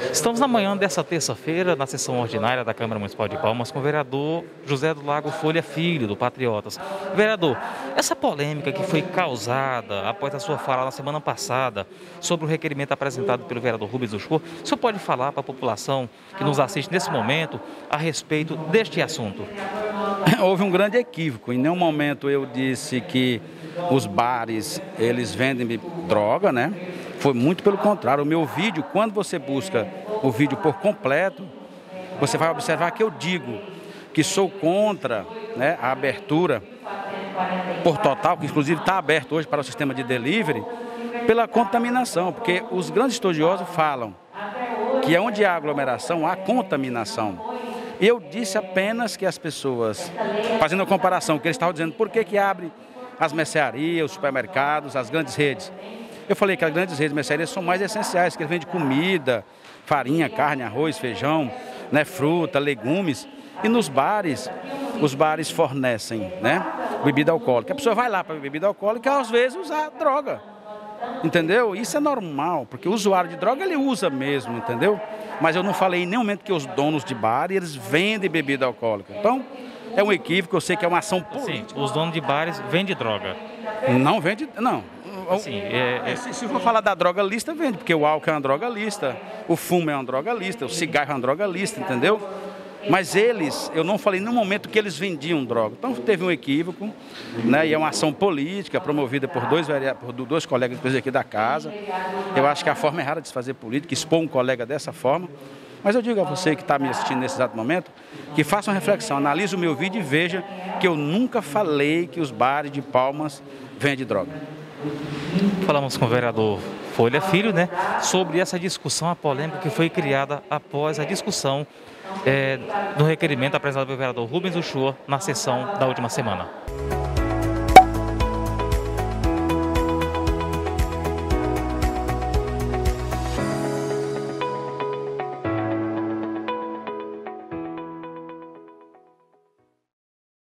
Estamos na manhã dessa terça-feira, na sessão ordinária da Câmara Municipal de Palmas, com o vereador José do Lago Folha Filho, do Patriotas. Vereador, essa polêmica que foi causada após a sua fala na semana passada sobre o requerimento apresentado pelo vereador Rubens Uchoa, o senhor pode falar para a população que nos assiste nesse momento a respeito deste assunto? Houve um grande equívoco. Em nenhum momento eu disse que os bares, eles vendem droga, né? Foi muito pelo contrário. O meu vídeo, quando você busca o vídeo por completo, você vai observar que eu digo que sou contra, né, a abertura por total, que inclusive está aberto hoje para o sistema de delivery, pela contaminação, porque os grandes estudiosos falam que onde há aglomeração, há contaminação. Eu disse apenas que as pessoas, fazendo a comparação, que eles estavam dizendo por que abre as mercearias, os supermercados, as grandes redes. Eu falei que as grandes redes de mercearias são mais essenciais, que eles vendem comida, farinha, carne, arroz, feijão, né, fruta, legumes. E nos bares, os bares fornecem, né, bebida alcoólica. A pessoa vai lá para beber bebida alcoólica e às vezes usar droga. Entendeu? Isso é normal, porque o usuário de droga ele usa mesmo, entendeu? Mas eu não falei em nenhum momento que os donos de bar, eles vendem bebida alcoólica. Então, é um equívoco, eu sei que é uma ação política. Sim, os donos de bares vendem droga. Não vende, não. Assim, Se for falar da droga lista, vende, porque o álcool é uma droga lista, o fumo é uma droga lista, o cigarro é uma droga lista, entendeu? Mas eles, eu não falei em nenhum momento que eles vendiam droga. Então teve um equívoco, né? E é uma ação política promovida por dois colegas aqui da casa. Eu acho que é a forma errada de se fazer política, expor um colega dessa forma. Mas eu digo a você que está me assistindo nesse exato momento, que faça uma reflexão, analise o meu vídeo e veja que eu nunca falei que os bares de Palmas vendem droga. Falamos com o vereador Folha Filho, né, sobre essa discussão, a polêmica que foi criada após a discussão do requerimento apresentado pelo vereador Rubens Uchoa na sessão da última semana.